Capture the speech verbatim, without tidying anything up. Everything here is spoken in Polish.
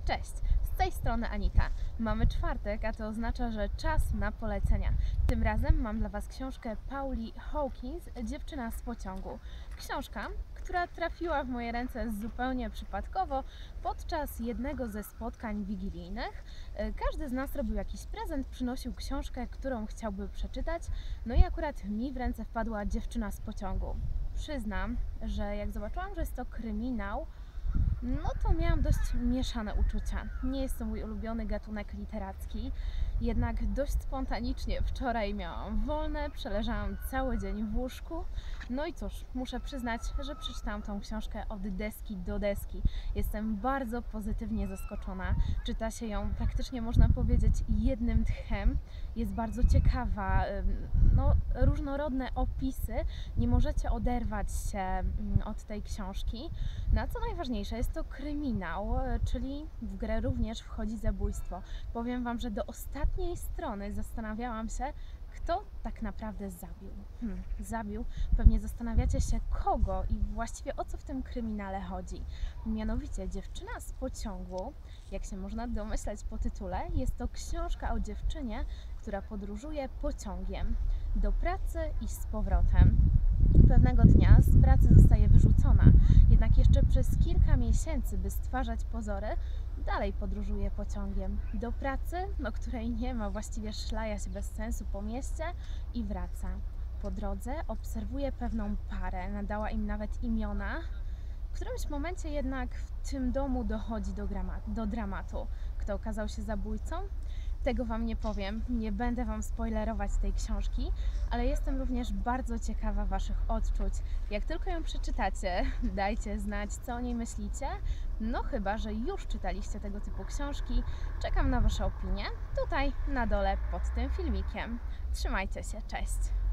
Cześć, z tej strony Anita. Mamy czwartek, a to oznacza, że czas na polecenia. Tym razem mam dla Was książkę Pauli Hawkins, Dziewczyna z pociągu. Książka, która trafiła w moje ręce zupełnie przypadkowo podczas jednego ze spotkań wigilijnych. Każdy z nas robił jakiś prezent, przynosił książkę, którą chciałby przeczytać, no i akurat mi w ręce wpadła Dziewczyna z pociągu. Przyznam, że jak zobaczyłam, że jest to kryminał, no to miałam dość mieszane uczucia. Nie jest to mój ulubiony gatunek literacki, jednak dość spontanicznie wczoraj miałam wolne, przeleżałam cały dzień w łóżku. No i cóż, muszę przyznać, że przeczytałam tą książkę od deski do deski. Jestem bardzo pozytywnie zaskoczona. Czyta się ją praktycznie, można powiedzieć, jednym tchem. Jest bardzo ciekawa, no, różnorodne opisy. Nie możecie oderwać się od tej książki. No a co najważniejsze, jest to kryminał, czyli w grę również wchodzi zabójstwo. Powiem Wam, że do ostatniej strony zastanawiałam się, kto tak naprawdę zabił. Hmm, zabił. Pewnie zastanawiacie się, kogo i właściwie o co w tym kryminale chodzi. Mianowicie Dziewczyna z pociągu, jak się można domyślać po tytule, jest to książka o dziewczynie, która podróżuje pociągiem do pracy i z powrotem. Pewnego dnia z pracy zostaje wyrzucona, jednak jeszcze przez kilka miesięcy, by stwarzać pozory, dalej podróżuje pociągiem do pracy, no której nie ma, właściwie szlaja się bez sensu po mieście i wraca. Po drodze obserwuje pewną parę, nadała im nawet imiona. W którymś momencie jednak w tym domu dochodzi do, do dramatu. Kto okazał się zabójcą? Tego Wam nie powiem, nie będę Wam spoilerować tej książki, ale jestem również bardzo ciekawa Waszych odczuć. Jak tylko ją przeczytacie, dajcie znać, co o niej myślicie. No chyba, że już czytaliście tego typu książki. Czekam na Wasze opinie tutaj na dole pod tym filmikiem. Trzymajcie się, cześć!